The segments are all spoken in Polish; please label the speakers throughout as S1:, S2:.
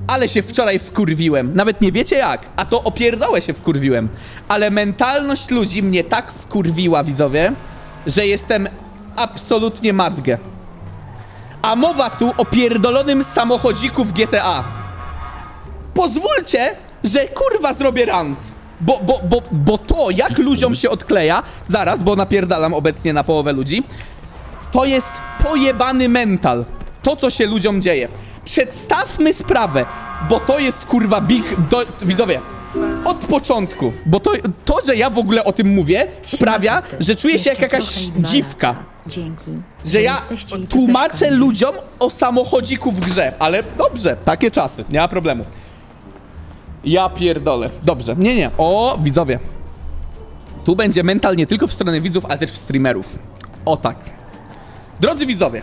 S1: Ale się wczoraj wkurwiłem. Nawet nie wiecie jak. A to opierdolę się wkurwiłem. Ale mentalność ludzi mnie tak wkurwiła, widzowie, że jestem absolutnie matgę. A mowa tu o pierdolonym samochodziku w GTA. Pozwólcie, że kurwa zrobię rant. Bo to, jak ludziom się odkleja, zaraz, bo napierdalam obecnie na połowę ludzi, to jest pojebany mental. To, co się ludziom dzieje. Przedstawmy sprawę, bo to jest kurwa widzowie, od początku, bo to, że ja w ogóle o tym mówię, sprawia, że czuję się jak jakaś dziwka. Że ja tłumaczę ludziom o samochodziku w grze, ale dobrze, takie czasy, nie ma problemu. Ja pierdolę. Dobrze, nie. O, widzowie. Tu będzie mental nie tylko w stronę widzów, ale też w streamerów. O tak. Drodzy widzowie.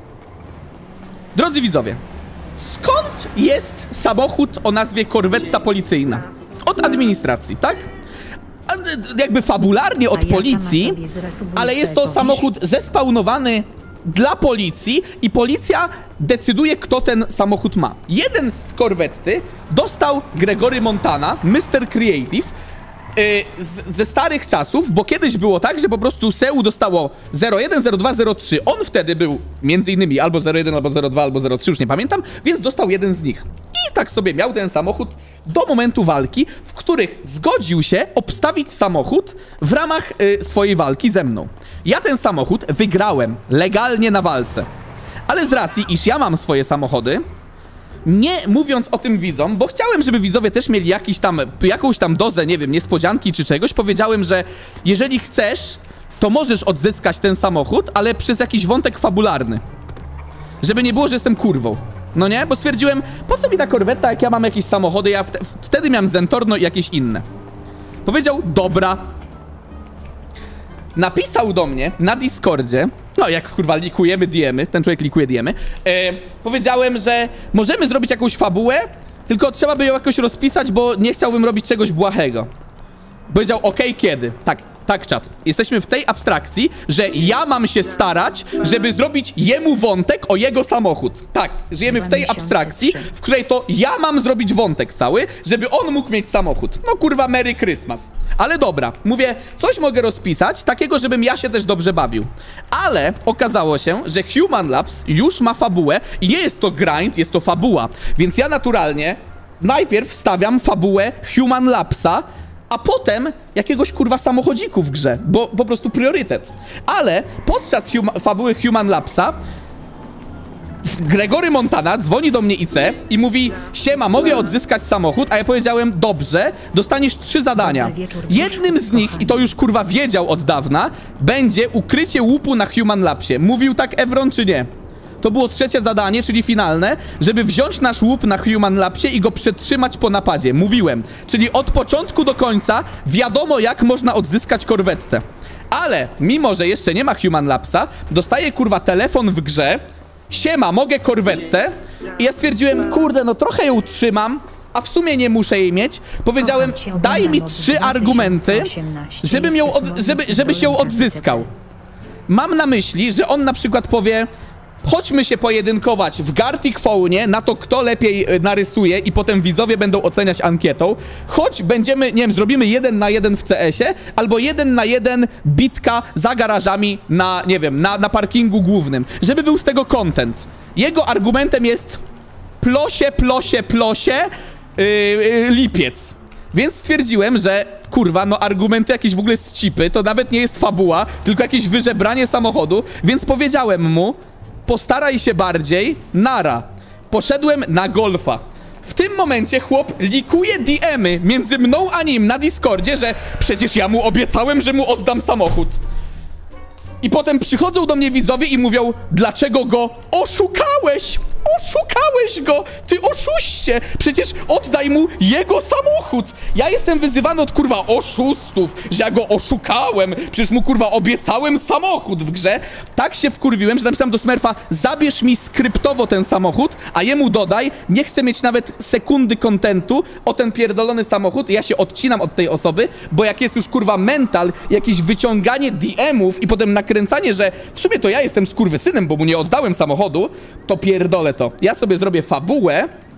S1: Skąd jest samochód o nazwie korwetta policyjna? Od administracji, tak? Jakby fabularnie od policji, ale jest to samochód zespawnowany dla policji i policja decyduje, kto ten samochód ma. Jeden z korwetty dostał Gregory Montana, Mr. Creative, ze starych czasów, bo kiedyś było tak, że po prostu Seu dostało 01, 02, 03. On wtedy był między innymi albo 01, albo 02, albo 03, już nie pamiętam, więc dostał jeden z nich. I tak sobie miał ten samochód do momentu walki, w których zgodził się obstawić samochód w ramach swojej walki ze mną. Ja ten samochód wygrałem legalnie na walce. Ale z racji, iż ja mam swoje samochody, nie mówiąc o tym widzom, bo chciałem, żeby widzowie też mieli jakąś tam dozę, nie wiem, niespodzianki czy czegoś, powiedziałem, że jeżeli chcesz, to możesz odzyskać ten samochód, ale przez jakiś wątek fabularny. Żeby nie było, że jestem kurwą. No nie? Bo stwierdziłem, po co mi ta korwetta, jak ja mam jakieś samochody, ja wtedy miałem Zentorno i jakieś inne. Powiedział, dobra. Napisał do mnie na Discordzie, no jak kurwa likujemy DM-y, ten człowiek likuje DM-y, powiedziałem, że możemy zrobić jakąś fabułę, tylko trzeba by ją jakoś rozpisać, bo nie chciałbym robić czegoś błahego. Powiedział, okej, kiedy? Tak, czat. Jesteśmy w tej abstrakcji, że ja mam się starać, żeby zrobić jemu wątek o jego samochód. Tak, żyjemy w tej abstrakcji, w której to ja mam zrobić wątek cały, żeby on mógł mieć samochód. No kurwa, Merry Christmas. Ale dobra, mówię, coś mogę rozpisać, takiego, żebym ja się też dobrze bawił. Ale okazało się, że Human Labs już ma fabułę i nie jest to grind, jest to fabuła. Więc ja naturalnie najpierw stawiam fabułę Human Labsa, a potem jakiegoś kurwa samochodziku w grze, bo po prostu priorytet. Ale podczas fabuły Human Labsa Gregory Montana dzwoni do mnie IC i mówi, siema, mogę odzyskać samochód, a ja powiedziałem, dobrze, dostaniesz 3 zadania. Jednym z nich, i to już kurwa wiedział od dawna, będzie ukrycie łupu na Human Labsie. Mówił tak Evron czy nie? To było 3. zadanie, czyli finalne, żeby wziąć nasz łup na Human Labsie i go przetrzymać po napadzie. Mówiłem. Czyli od początku do końca wiadomo, jak można odzyskać korwettę. Ale mimo, że jeszcze nie ma Human Labsa, dostaję kurwa telefon w grze. Siema, mogę korwettę? I ja stwierdziłem, kurde, no trochę ją trzymam, a w sumie nie muszę jej mieć. Powiedziałem, daj mi 3 argumenty, żebyś ją odzyskał. Mam na myśli, że on na przykład powie, chodźmy się pojedynkować w Gartic Phone'ie na to, kto lepiej narysuje i potem widzowie będą oceniać ankietą. Choć będziemy, nie wiem, zrobimy 1 na 1 w CS-ie albo 1 na 1 bitka za garażami na, nie wiem, na parkingu głównym. Żeby był z tego content. Jego argumentem jest plosie, lipiec. Więc stwierdziłem, że kurwa, no argumenty jakieś w ogóle z cipy, to nawet nie jest fabuła, tylko jakieś wyżebranie samochodu, więc powiedziałem mu, postaraj się bardziej, nara. Poszedłem na golfa. W tym momencie chłop likuje DM-y między mną a nim na Discordzie, że przecież ja mu obiecałem, że mu oddam samochód. I potem przychodzą do mnie widzowie i mówią, dlaczego go oszukałeś? Oszukałeś go! Ty oszuście! Przecież oddaj mu jego samochód! Ja jestem wyzywany od kurwa oszustów, że ja go oszukałem! Przecież mu kurwa obiecałem samochód w grze! Tak się wkurwiłem, że napisałem do Smurfa, zabierz mi skryptowo ten samochód, a jemu dodaj, nie chcę mieć nawet sekundy kontentu o ten pierdolony samochód. Ja się odcinam od tej osoby, bo jak jest już kurwa mental, jakieś wyciąganie DM-ów i potem nakręcanie, że w sumie to ja jestem skurwysynem, bo mu nie oddałem samochodu, to pierdolę to. Ja sobie zrobię fabułę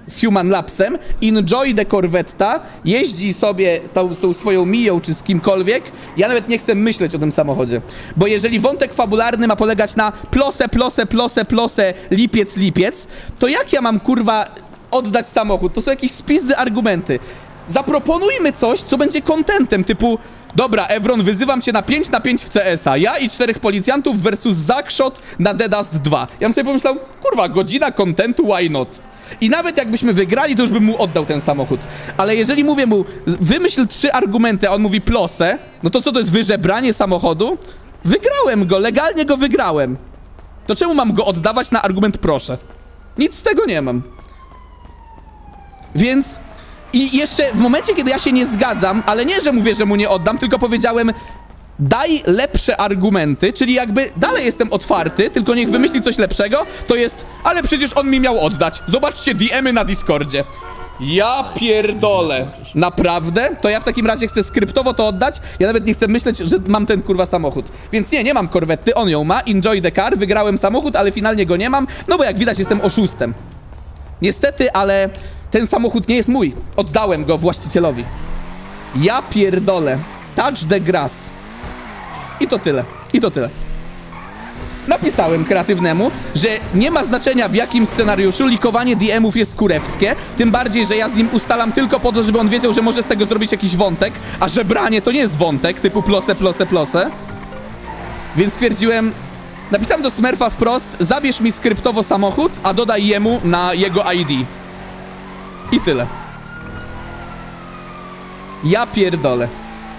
S1: z Human Labsem, enjoy the Corvetta, jeździ sobie z tą swoją Miją czy z kimkolwiek, ja nawet nie chcę myśleć o tym samochodzie. Bo jeżeli wątek fabularny ma polegać na plose, lipiec, to jak ja mam, kurwa, oddać samochód? To są jakieś spizdy argumenty. Zaproponujmy coś, co będzie contentem, typu dobra, Evron, wyzywam cię na 5 na 5 w CS-a. Ja i 4 policjantów versus Zackshot na Dead Dust 2. Ja bym sobie pomyślał, kurwa, godzina contentu, why not? I nawet jakbyśmy wygrali, to już bym mu oddał ten samochód. Ale jeżeli mówię mu, wymyśl 3 argumenty, a on mówi plosę, no to co to jest wyżebranie samochodu? Wygrałem go, legalnie go wygrałem. To czemu mam go oddawać na argument proszę? Nic z tego nie mam. Więc... I jeszcze w momencie, kiedy ja się nie zgadzam, ale nie, że mówię, że mu nie oddam, tylko powiedziałem, daj lepsze argumenty, czyli jakby dalej jestem otwarty, tylko niech wymyśli coś lepszego, to jest, ale przecież on mi miał oddać. Zobaczcie DM-y na Discordzie. Ja pierdolę. Naprawdę? To ja w takim razie chcę skryptowo to oddać. Ja nawet nie chcę myśleć, że mam ten kurwa samochód. Więc nie mam korwety, on ją ma, enjoy the car, wygrałem samochód, ale finalnie go nie mam, no bo jak widać jestem oszustem. Niestety, ale... Ten samochód nie jest mój. Oddałem go właścicielowi. Ja pierdolę. Touch the grass. I to tyle. I to tyle. Napisałem kreatywnemu, że nie ma znaczenia w jakim scenariuszu likowanie DM-ów jest kurewskie. Tym bardziej, że ja z nim ustalam tylko po to, żeby on wiedział, że może z tego zrobić jakiś wątek. A żebranie to nie jest wątek typu plose. Więc stwierdziłem... Napisałem do Smurfa wprost, zabierz mi skryptowo samochód, a dodaj jemu na jego ID. I tyle. Ja pierdolę.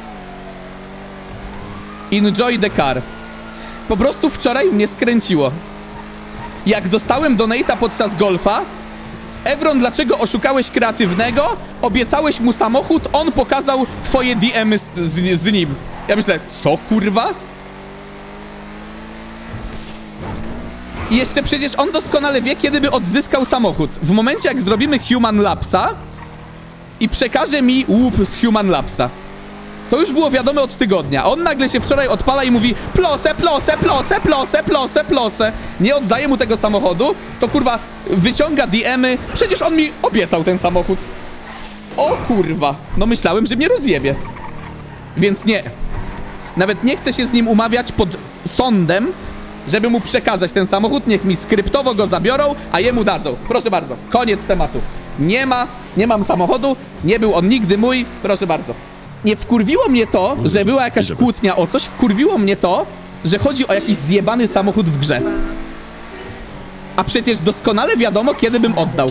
S1: Enjoy the car. Po prostu wczoraj mnie skręciło. Jak dostałem donate'a podczas golfa, Evron, dlaczego oszukałeś kreatywnego? Obiecałeś mu samochód, on pokazał twoje DM-y z nim. Ja myślę, co kurwa? I jeszcze przecież on doskonale wie, kiedy by odzyskał samochód. W momencie, jak zrobimy Human Labsa i przekaże mi łup z Human Labsa. To już było wiadome od tygodnia. On nagle się wczoraj odpala i mówi plose. Nie oddaję mu tego samochodu, to kurwa wyciąga DM-y. Przecież on mi obiecał ten samochód. O kurwa. No myślałem, że mnie rozjebie. Więc nie. Nawet nie chcę się z nim umawiać pod sądem, żeby mu przekazać ten samochód, niech mi skryptowo go zabiorą, a jemu dadzą. Proszę bardzo, koniec tematu. Nie mam samochodu, nie był on nigdy mój, proszę bardzo. Nie wkurwiło mnie to, że była jakaś kłótnia o coś, wkurwiło mnie to, że chodzi o jakiś zjebany samochód w grze. A przecież doskonale wiadomo, kiedy bym oddał.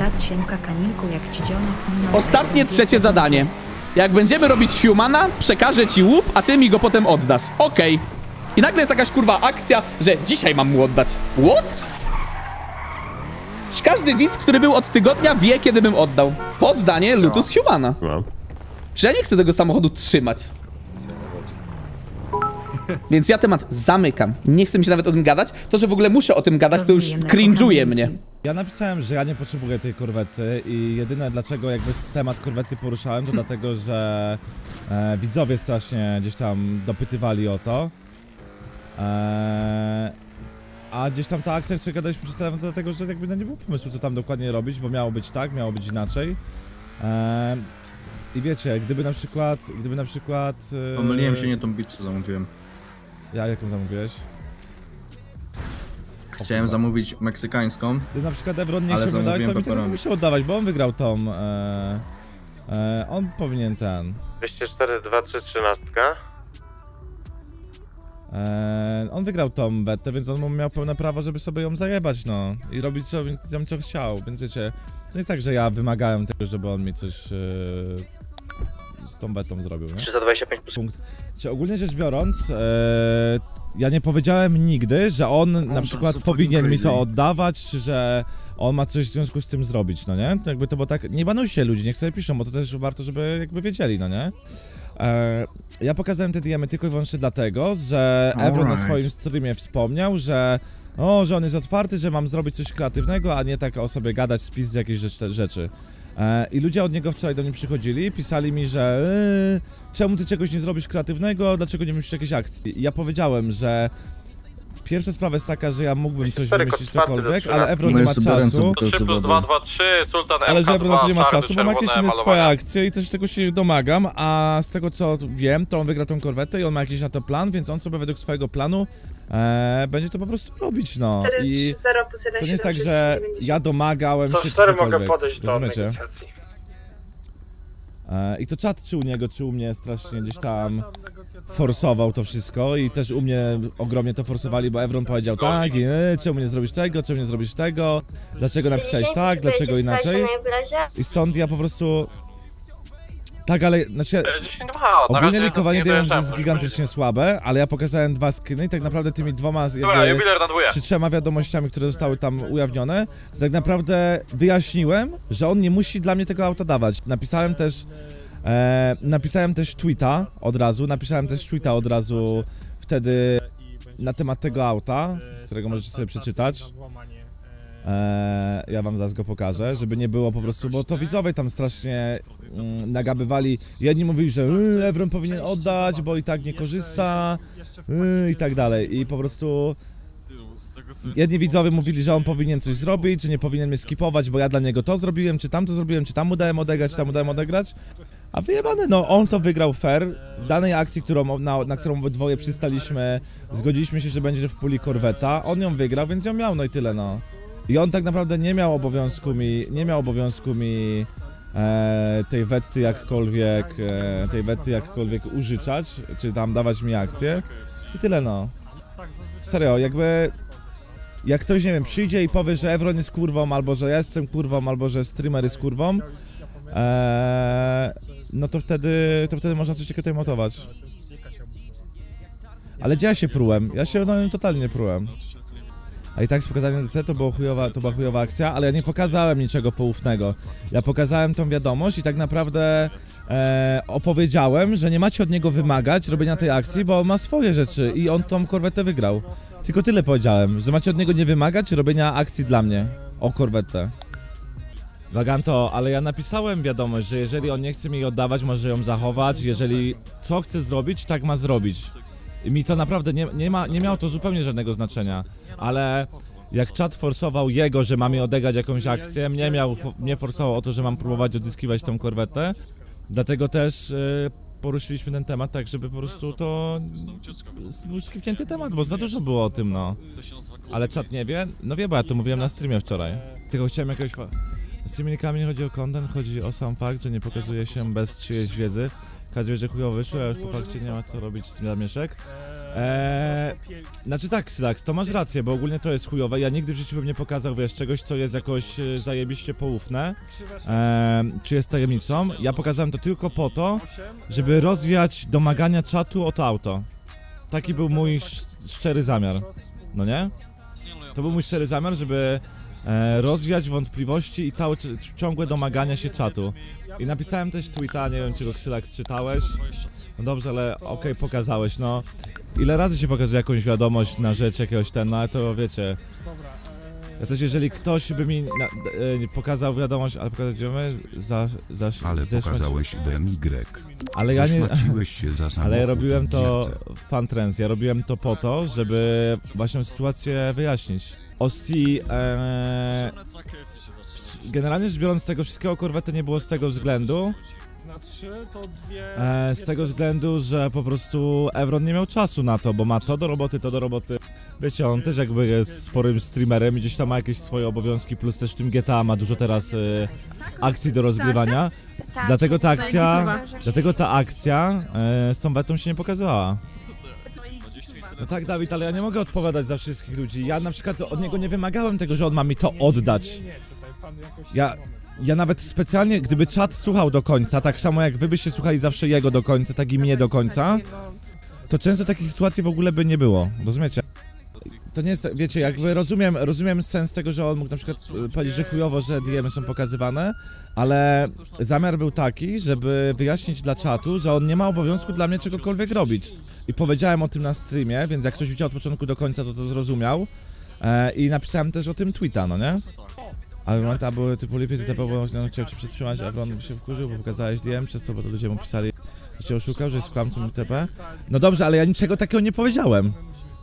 S1: Ostatnie, trzecie zadanie. Jak będziemy robić Humana, przekażę ci łup, a ty mi go potem oddasz. Okej. I nagle jest jakaś kurwa akcja, że dzisiaj mam mu oddać. What? Każdy widz, który był od tygodnia, wie, kiedy bym oddał. Poddanie lutu z Humana. Że ja nie chcę tego samochodu trzymać. Więc ja temat zamykam. Nie chcę mi się nawet o tym gadać. To, że w ogóle muszę o tym gadać, to już cringe'uje mnie.
S2: Ja napisałem, że ja nie potrzebuję tej korwety i jedyne dlaczego jakby temat korwety poruszałem, to dlatego, że widzowie strasznie gdzieś tam dopytywali o to. A gdzieś tam ta akcja, co gadaliśmy przez telefon, to dlatego, że jakby no nie było pomysłu, co tam dokładnie robić, bo miało być tak, miało być inaczej. I wiecie, gdyby na przykład...
S3: Pomyliłem się, nie tą pizzę zamówiłem.
S2: Ja jaką zamówiłeś?
S3: Chciałem zamówić meksykańską.
S2: Gdy na przykład Evron nie chciał oddać, to mi tego nie musiał oddawać, bo on wygrał tą... on powinien ten...
S4: 204-2-3-13.
S2: On wygrał tą betę, więc on miał pełne prawo, żeby sobie ją zajebać, no. I robić sobie co chciał, więc wiecie... To nie jest tak, że ja wymagałem tego, żeby on mi coś... z tą betą zrobił, nie?
S4: 325
S2: Punkt. Czy ogólnie rzecz biorąc, ja nie powiedziałem nigdy, że on na przykład powinien mi to oddawać, że on ma coś w związku z tym zrobić, no nie? To jakby to było tak, nie banuj się ludzi, niech sobie piszą, bo to też warto, żeby jakby wiedzieli, no nie? Ja pokazałem te DM-y tylko i wyłącznie dlatego, że Evron na swoim streamie wspomniał, że że on jest otwarty, że mam zrobić coś kreatywnego, a nie tak o sobie gadać, spis z jakiejś rzeczy. I ludzie od niego wczoraj do mnie przychodzili, pisali mi, że czemu ty czegoś nie zrobisz kreatywnego, dlaczego nie myślisz jakiejś akcji? I ja powiedziałem, że pierwsza sprawa jest taka, że ja mógłbym coś
S4: 4
S2: wymyślić
S4: kod 4
S2: cokolwiek,
S4: do
S2: ale Evron nie ma czasu.
S4: 3 plus 2, 2, 3, Sultan
S2: Ale że
S4: MK2,
S2: Evron na to nie ma
S4: czarny,
S2: czasu, bo ma jakieś
S4: czerwone
S2: inne swoje
S4: malowanie.
S2: akcje i też tego się domagam, a z tego co wiem, to on wygra tą korwetę i on ma jakiś na to plan, więc on sobie według swojego planu będzie to po prostu robić, no. I to nie jest tak, że ja domagałem
S4: To
S2: się czy
S4: 4 mogę
S2: cokolwiek,
S4: podejść do
S2: rozumiecie?
S4: negocjacji.
S2: I to czat czy u niego, czy u mnie strasznie gdzieś tam forsował to wszystko i też u mnie ogromnie to forsowali, bo Evron powiedział tak, i czemu nie zrobisz tego, czemu nie zrobisz tego, dlaczego napisałeś tak, dlaczego inaczej. I stąd ja po prostu... Tak, ale znaczy...
S4: 10-2,
S2: Ogólnie likowanie dają, że jest gigantycznie słabe, ale ja pokazałem 2 screeny i tak naprawdę tymi 2 jakby... czy 3 wiadomościami, które zostały tam ujawnione, to tak naprawdę wyjaśniłem, że on nie musi dla mnie tego auta dawać. Napisałem też tweeta od razu wtedy na temat tego auta, którego możecie sobie przeczytać. Ja wam zaraz go pokażę, żeby nie było po prostu, bo to widzowie tam strasznie nagabywali. Jedni mówili, że Evron powinien oddać, bo i tak nie korzysta i tak dalej. I po prostu jedni widzowie mówili, że on powinien coś zrobić, że nie powinien mnie skipować, bo ja dla niego to zrobiłem, czy tam to zrobiłem, czy tam mu dałem odegrać, czy tam mu dałem odegrać. A wyjebane, no on to wygrał fair w danej akcji, na którą obydwoje przystaliśmy, zgodziliśmy się, że będzie w puli korweta, on ją wygrał, więc ją miał, no i tyle, no. I on tak naprawdę nie miał obowiązku mi tej wetty jakkolwiek użyczać, czy tam dawać mi akcję i tyle, no. Serio, jakby jak ktoś, nie wiem, przyjdzie i powie, że Evron jest kurwą, albo że ja jestem kurwą, albo że streamer jest kurwą, no to wtedy można coś takiego montować. Ale gdzie ja się prułem? Ja się na nim totalnie prułem. A i tak z pokazaniem DC to była chujowa akcja, ale ja nie pokazałem niczego poufnego. Ja pokazałem tą wiadomość i tak naprawdę opowiedziałem, że nie macie od niego wymagać robienia tej akcji, bo on ma swoje rzeczy i on tą korwetę wygrał. Tylko tyle powiedziałem, że macie od niego nie wymagać robienia akcji dla mnie o korwetę. Waganto, ale ja napisałem wiadomość, że jeżeli on nie chce mi jej oddawać, może ją zachować, jeżeli co chce zrobić, tak ma zrobić. I mi to naprawdę nie miało to zupełnie żadnego znaczenia, ale jak czat forsował jego, że mam jej odegrać jakąś akcję, mnie forsował o to, że mam próbować odzyskiwać tą korwetę, dlatego też poruszyliśmy ten temat tak, żeby po prostu to był skipnięty temat, bo za dużo było o tym, no. Ale czat nie wie? No wie, bo ja to mówiłem na streamie wczoraj. Tylko chciałem jakiegoś... Z tymi linkami nie chodzi o content, chodzi o sam fakt, że nie pokazuje się bez czyjejś wiedzy. Każdy wie, że chujowo wyszło, a już po fakcie nie ma co robić z tym zamieszek. Znaczy tak, Sylax, to masz rację, bo ogólnie to jest chujowe. Ja nigdy w życiu bym nie pokazał, wiesz, czegoś, co jest jakoś zajebiście poufne, czy jest tajemnicą. Ja pokazałem to tylko po to, żeby rozwiać domagania czatu o to auto. Taki był mój szczery zamiar, no nie? To był mój szczery zamiar, żeby rozwiać wątpliwości i ciągłe domagania się czatu. I napisałem też tweeta, nie wiem czy go Sylax czytałeś. No dobrze, ale okej, pokazałeś, no. Ile razy się pokazuje jakąś wiadomość na rzecz jakiegoś no ale to wiecie. Ja też jeżeli ktoś by mi pokazał wiadomość, ale pokazać
S5: ale pokazałeś DMY.
S2: Ale ja nie...
S5: Się za
S2: ale ja robiłem to fan trends, ja robiłem to po to, żeby właśnie sytuację wyjaśnić. Ossi, generalnie rzecz biorąc tego wszystkiego korwety nie było z tego względu, że po prostu Evron nie miał czasu na to, bo ma to do roboty. Wiecie, on też jakby jest sporym streamerem, gdzieś tam ma jakieś swoje obowiązki, plus też w tym GTA ma dużo teraz akcji do rozgrywania. Dlatego ta akcja z tą wetą się nie pokazała. No tak, Dawid, ale ja nie mogę odpowiadać za wszystkich ludzi. Ja na przykład od niego nie wymagałem tego, że on ma mi to oddać. Ja nawet specjalnie, gdyby czat słuchał do końca, tak samo jak wy byście słuchali zawsze jego do końca, tak i mnie do końca, to często takich sytuacji w ogóle by nie było, rozumiecie? To nie jest, wiecie, jakby rozumiem sens tego, że on mógł na przykład powiedzieć, że chujowo, że DM-y są pokazywane, ale zamiar był taki, żeby wyjaśnić dla czatu, że on nie ma obowiązku dla mnie czegokolwiek robić. I powiedziałem o tym na streamie, więc jak ktoś widział od początku do końca, to zrozumiał. I napisałem też o tym tweeta, no nie? Ale momenty były typu lipiec, bo chciał cię przytrzymać, a Evron się wkurzył, bo pokazałeś DM, przez to, bo to ludzie mu pisali, że cię oszukał, że jest kłamcą TP. No dobrze, ale ja niczego takiego nie powiedziałem.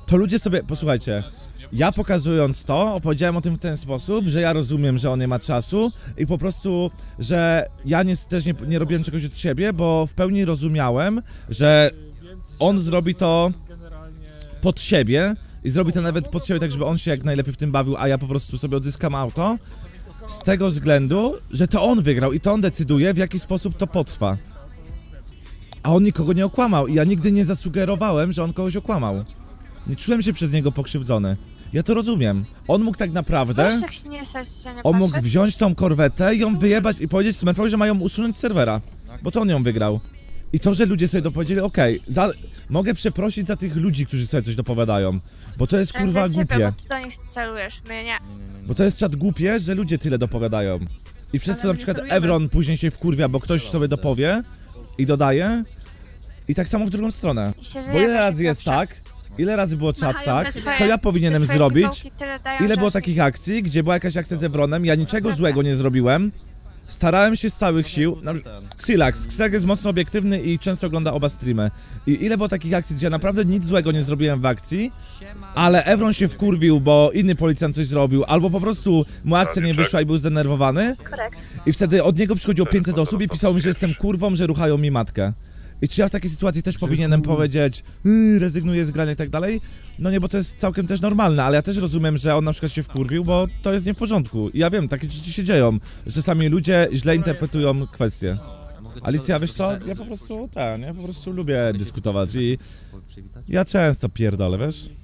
S2: to ludzie sobie, posłuchajcie, ja pokazując to, opowiedziałem o tym w ten sposób, że ja rozumiem, że on nie ma czasu i po prostu, że ja też nie robiłem czegoś od siebie, bo w pełni rozumiałem, że on zrobi to pod siebie i zrobi to nawet pod siebie tak, żeby on się jak najlepiej w tym bawił, a ja po prostu sobie odzyskam auto z tego względu, że to on wygrał i to on decyduje, w jaki sposób to potrwa. A on nikogo nie okłamał i ja nigdy nie zasugerowałem, że on kogoś okłamał. Nie czułem się przez niego pokrzywdzony. Ja to rozumiem. On mógł tak naprawdę... On mógł wziąć tą korwetę i ją wyjebać i powiedzieć Smurfowi, że mają usunąć z serwera. Bo to on ją wygrał. I to, że ludzie sobie dopowiedzieli, okej, mogę przeprosić za tych ludzi, którzy sobie coś dopowiadają. Bo to jest kurwa głupie.
S6: Bo ty do nich celujesz, my nie.
S2: Bo to jest czat głupie, że ludzie tyle dopowiadają. I przez to na przykład Evron później się wkurwia, bo ktoś sobie dopowie i dodaje. I tak samo w drugą stronę. Bo ile razy jest tak, ile razy było czat tak, co ja powinienem zrobić, ile było takich akcji, gdzie była jakaś akcja z Evronem, ja niczego złego nie zrobiłem. Starałem się z całych sił. Xylax jest mocno obiektywny i często ogląda oba streamy. I ile było takich akcji, gdzie ja naprawdę nic złego nie zrobiłem w akcji, ale Evron się wkurwił, bo inny policjant coś zrobił, albo po prostu mu akcja nie wyszła i był zdenerwowany. I wtedy od niego przychodziło 500 osób i pisało mi, że jestem kurwą, że ruchają mi matkę. I czy ja w takiej sytuacji też powinienem powiedzieć rezygnuję z grania i tak dalej? No nie, bo to jest całkiem też normalne, ale ja też rozumiem, że on na przykład się wkurwił, bo to jest nie w porządku. I ja wiem, takie rzeczy się dzieją, że czasami ludzie źle interpretują kwestie. Alicja, wiesz co? Ja po prostu lubię dyskutować i ja często pierdolę, wiesz?